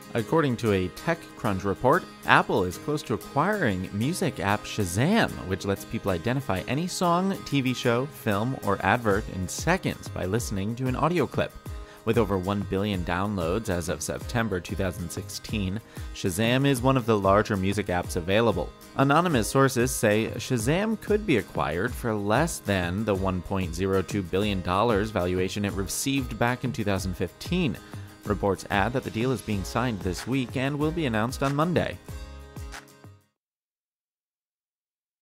According to a TechCrunch report, Apple is close to acquiring music app Shazam, which lets people identify any song, TV show, film, or advert in seconds by listening to an audio clip. With over 1 billion downloads as of September 2016, Shazam is one of the larger music apps available. Anonymous sources say Shazam could be acquired for less than the $1.02 billion valuation it received back in 2015. Reports add that the deal is being signed this week and will be announced on Monday.